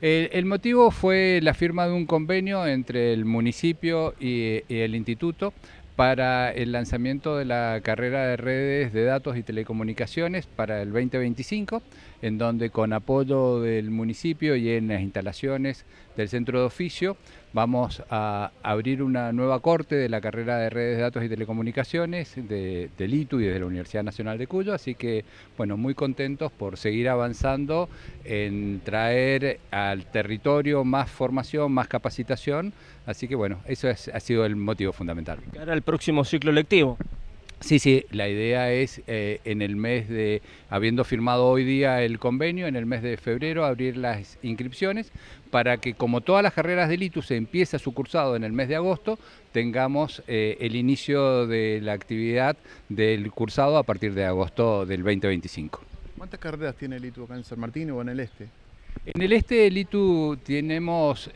El motivo fue la firma de un convenio entre el municipio y el instituto para el lanzamiento de la carrera de redes de datos y telecomunicaciones para el 2025, en donde con apoyo del municipio y en las instalaciones del centro de oficio vamos a abrir una nueva corte de la carrera de redes de datos y telecomunicaciones del ITU y de la Universidad Nacional de Cuyo, así que bueno, muy contentos por seguir avanzando en traer al territorio más formación, más capacitación, así que bueno, eso ha sido el motivo fundamental. Cara al próximo ciclo lectivo. Sí, la idea es en el mes de, habiendo firmado hoy día el convenio, en el mes de febrero abrir las inscripciones para que, como todas las carreras del ITU se empieza su cursado en el mes de agosto, tengamos el inicio de la actividad del cursado a partir de agosto del 2025. ¿Cuántas carreras tiene el ITU acá en San Martín o en el este? En el este del ITU tenemos...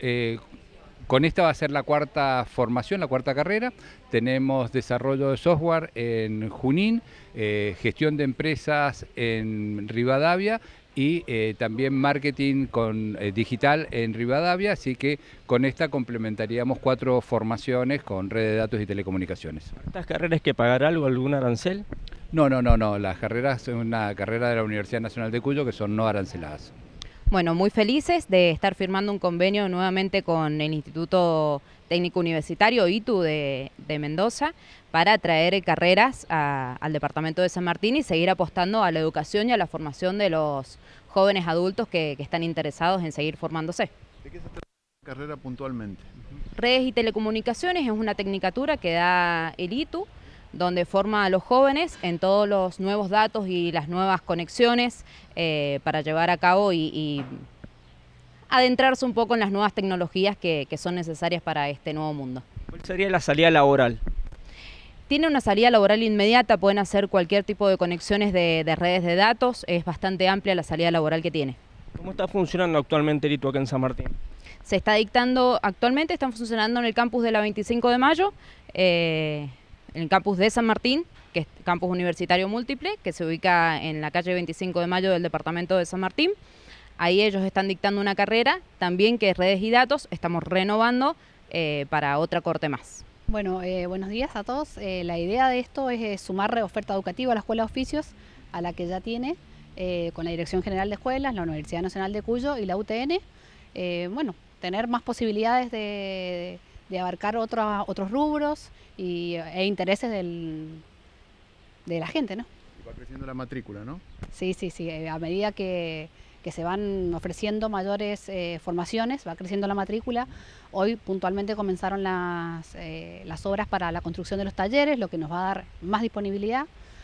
con esta va a ser la cuarta formación, la cuarta carrera. Tenemos desarrollo de software en Junín, gestión de empresas en Rivadavia y también marketing digital en Rivadavia, así que con esta complementaríamos 4 formaciones con red de datos y telecomunicaciones. ¿Estas carreras hay que pagar algo, algún arancel? No, las carreras son una carrera de la Universidad Nacional de Cuyo que son no aranceladas. Bueno, muy felices de estar firmando un convenio nuevamente con el Instituto Técnico Universitario, ITU, de Mendoza, para traer carreras al departamento de San Martín y seguir apostando a la educación y a la formación de los jóvenes adultos que están interesados en seguir formándose. ¿De qué se trata la carrera puntualmente? Redes y telecomunicaciones es una tecnicatura que da el ITU, donde forma a los jóvenes en todos los nuevos datos y las nuevas conexiones para llevar a cabo y adentrarse un poco en las nuevas tecnologías que son necesarias para este nuevo mundo. ¿Cuál sería la salida laboral? Tiene una salida laboral inmediata, pueden hacer cualquier tipo de conexiones de redes de datos, es bastante amplia la salida laboral que tiene. ¿Cómo está funcionando actualmente el ITU acá en San Martín? Se está dictando, actualmente están funcionando en el campus de la 25 de mayo, en el campus de San Martín, que es campus universitario múltiple, que se ubica en la calle 25 de mayo del departamento de San Martín. Ahí ellos están dictando una carrera, también que es redes y datos, estamos renovando para otra corte más. Bueno, buenos días a todos. La idea de esto es sumar oferta educativa a la Escuela de Oficios, a la que ya tiene, con la Dirección General de Escuelas, la Universidad Nacional de Cuyo y la UTN. Bueno, tener más posibilidades de abarcar otros rubros e intereses de la gente, ¿no? Y va creciendo la matrícula, ¿no? Sí, a medida que se van ofreciendo mayores formaciones, va creciendo la matrícula. Hoy puntualmente comenzaron las obras para la construcción de los talleres, lo que nos va a dar más disponibilidad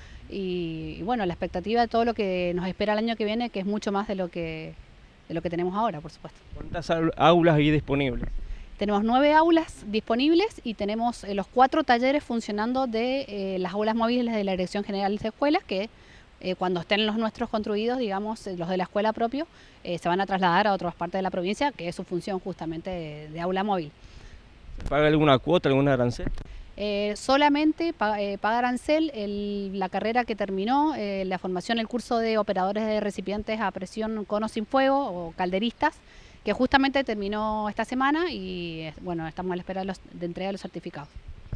y bueno, la expectativa de todo lo que nos espera el año que viene, que es mucho más de lo que tenemos ahora, por supuesto. ¿Cuántas aulas hay disponibles? Tenemos 9 aulas disponibles y tenemos los 4 talleres funcionando de las aulas móviles de la Dirección General de Escuelas, que cuando estén los nuestros construidos, digamos, los de la escuela propio, se van a trasladar a otras partes de la provincia, que es su función justamente de aula móvil. ¿Se paga alguna cuota, algún arancel? Solamente paga arancel la carrera que terminó, la formación, el curso de operadores de recipientes a presión con o sin fuego o calderistas, que justamente terminó esta semana y bueno, estamos a la espera de entrega de los certificados.